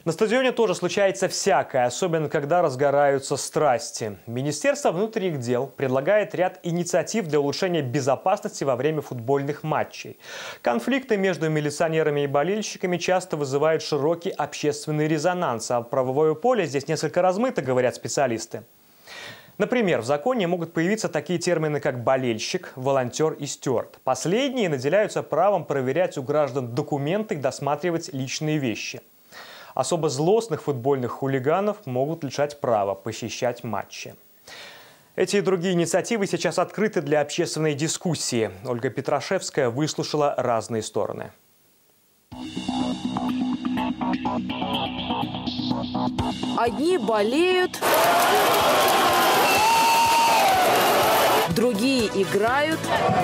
На стадионе тоже случается всякое, особенно когда разгораются страсти. Министерство внутренних дел предлагает ряд инициатив для улучшения безопасности во время футбольных матчей. Конфликты между милиционерами и болельщиками часто вызывают широкий общественный резонанс, а правовое поле здесь несколько размыто, говорят специалисты. Например, в законе могут появиться такие термины, как болельщик, волонтер и стюард. Последние наделяются правом проверять у граждан документы и досматривать личные вещи. Особо злостных футбольных хулиганов могут лишать права посещать матчи. Эти и другие инициативы сейчас открыты для общественной дискуссии. Ольга Петрашевская выслушала разные стороны. Одни болеют, другие играют,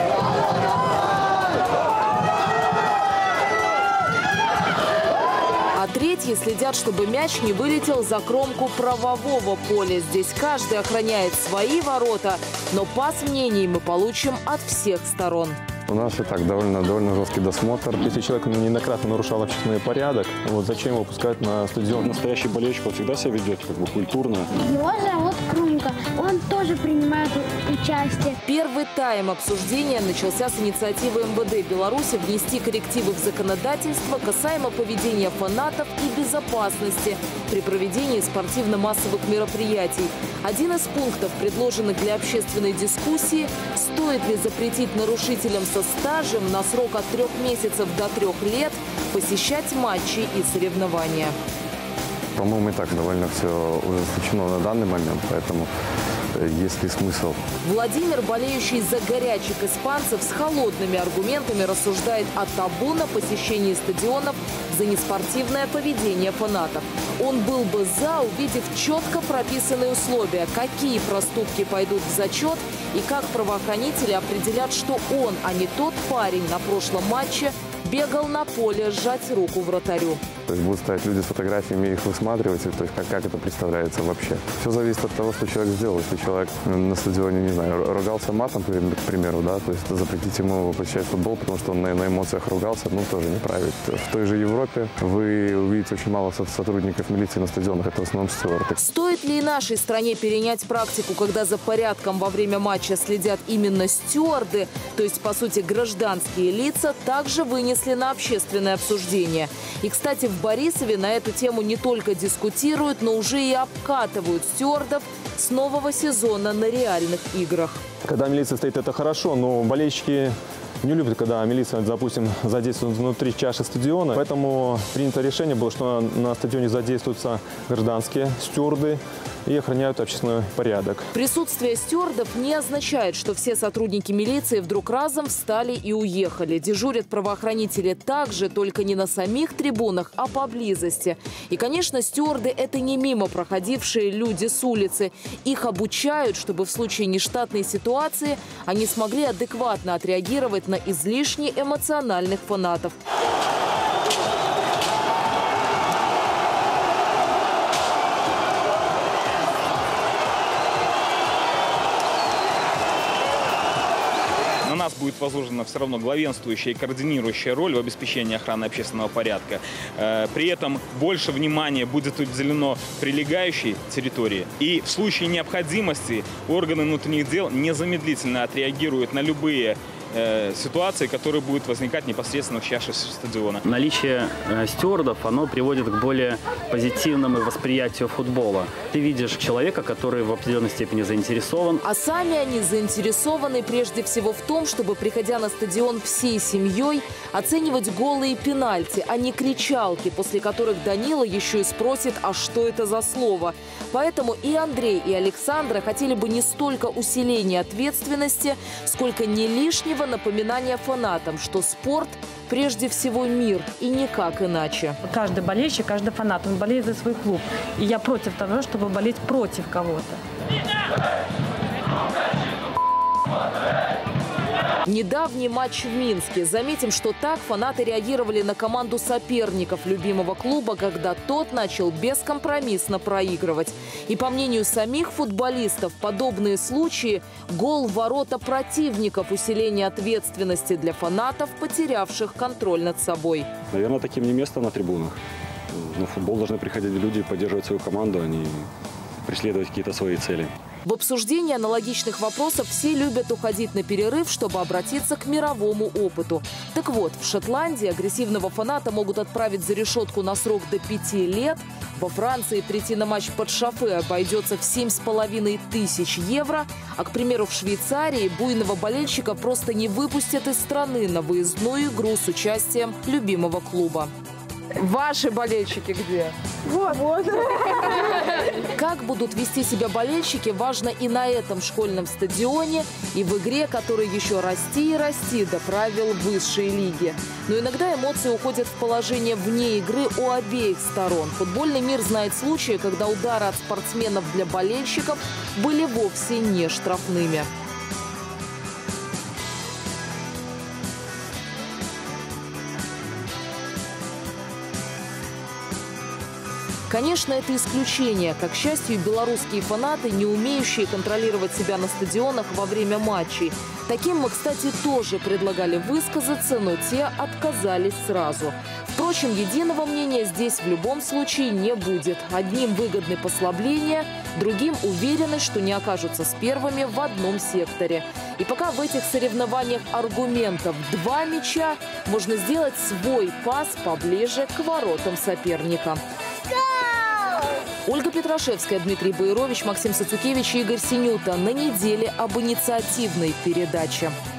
а третьи следят, чтобы мяч не вылетел за кромку правового поля. Здесь каждый охраняет свои ворота, но пас мнений мы получим от всех сторон. У нас и так довольно жесткий досмотр. Если человек неоднократно нарушал общественный порядок, зачем его пускать на стадион? Настоящий болельщик всегда себя ведет культурно. Его зовут Крумка. Он тоже принимает участие. Первый тайм обсуждения начался с инициативы МВД Беларуси внести коррективы в законодательство касаемо поведения фанатов и безопасности при проведении спортивно-массовых мероприятий. Один из пунктов, предложенных для общественной дискуссии, стоит ли запретить нарушителям со стажем на срок от 3 месяцев до 3 лет посещать матчи и соревнования. По-моему, и так довольно все ужесточено на данный момент, поэтому есть ли смысл? Владимир, болеющий за горячих испанцев, с холодными аргументами рассуждает о табу на посещении стадионов за неспортивное поведение фанатов. Он был бы за, увидев четко прописанные условия, какие проступки пойдут в зачет и как правоохранители определят, что он, а не тот парень на прошлом матче, бегал на поле сжать руку вратарю. То есть будут стоять люди с фотографиями, их высматривать, то есть как это представляется вообще. Все зависит от того, что человек сделал. Если человек на стадионе, не знаю, ругался матом, к примеру, да, то есть запретить ему посещать футбол, потому что он на эмоциях ругался, тоже неправильно. В той же Европе вы увидите очень мало сотрудников милиции на стадионах, это в основном стюарды. Стоит ли и нашей стране перенять практику, когда за порядком во время матча следят именно стюарды, то есть, по сути, гражданские лица, также вынесли на общественное обсуждение. И, кстати, в Борисове на эту тему не только дискутируют, но уже и обкатывают стюардов с нового сезона на реальных играх. Когда милиция стоит, это хорошо, но болельщики не любят, когда милиция, допустим, задействует внутри чаши стадиона. Поэтому принято решение было, что на стадионе задействуются гражданские стюарды и охраняют общественный порядок. Присутствие стюардов не означает, что все сотрудники милиции вдруг разом встали и уехали. Дежурят правоохранители также, только не на самих трибунах, а поблизости. И, конечно, стюарды – это не мимо проходившие люди с улицы. Их обучают, чтобы в случае нештатной ситуации они смогли адекватно отреагировать на излишне эмоциональных фанатов. На нас будет возложена все равно главенствующая и координирующая роль в обеспечении охраны общественного порядка. При этом больше внимания будет уделено прилегающей территории. И в случае необходимости органы внутренних дел незамедлительно отреагируют на любые ситуации, которые будут возникать непосредственно в чаше стадиона. Наличие стюардов, оно приводит к более позитивному восприятию футбола. Ты видишь человека, который в определенной степени заинтересован. А сами они заинтересованы прежде всего в том, чтобы, приходя на стадион всей семьей, оценивать голы и пенальти, а не кричалки, после которых Данила еще и спросит, а что это за слово. Поэтому и Андрей, и Александра хотели бы не столько усиления ответственности, сколько не лишнего напоминания фанатам, что спорт прежде всего мир и никак иначе. Каждый болельщик, каждый фанат, он болеет за свой клуб. И я против того, чтобы болеть против кого-то. Недавний матч в Минске. Заметим, что так фанаты реагировали на команду соперников любимого клуба, когда тот начал бескомпромиссно проигрывать. И по мнению самих футболистов, подобные случаи – гол в ворота противников, усиление ответственности для фанатов, потерявших контроль над собой. Наверное, таким не место на трибунах. На футбол должны приходить люди и поддерживать свою команду, а не преследовать какие-то свои цели. В обсуждении аналогичных вопросов все любят уходить на перерыв, чтобы обратиться к мировому опыту. Так вот, в Шотландии агрессивного фаната могут отправить за решетку на срок до 5 лет. Во Франции прийти на матч под шофе обойдется в 7,5 тысяч евро. А, к примеру, в Швейцарии буйного болельщика просто не выпустят из страны на выездную игру с участием любимого клуба. Ваши болельщики где? Вот. Как будут вести себя болельщики, важно и на этом школьном стадионе, и в игре, которой еще расти и расти до правил высшей лиги. Но иногда эмоции уходят в положение вне игры у обеих сторон. Футбольный мир знает случаи, когда удары от спортсменов для болельщиков были вовсе не штрафными. Конечно, это исключение. Как, к счастью, белорусские фанаты, не умеющие контролировать себя на стадионах во время матчей. Таким мы, кстати, тоже предлагали высказаться, но те отказались сразу. Впрочем, единого мнения здесь в любом случае не будет. Одним выгодны послабления, другим уверены, что не окажутся с первыми в одном секторе. И пока в этих соревнованиях аргументов 2 мяча, можно сделать свой пас поближе к воротам соперника. Ольга Петрашевская, Дмитрий Боярович, Максим Сацукевич и Игорь Синюта. На неделе об инициативной передаче.